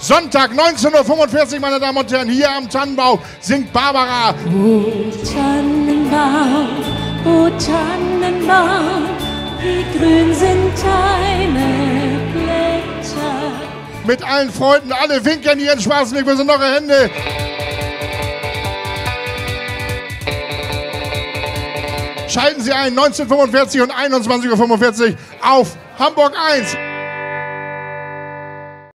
Sonntag 19:45 Uhr, meine Damen und Herren, hier am Tannenbaum singt Barbara. O Tannenbaum, wie grün sind deine Blätter. Mit allen Freunden, alle winken ihren Schwarzenberg, wir sind noch Hände. Schalten Sie ein, 19:45 und 21:45 Uhr auf Hamburg 1.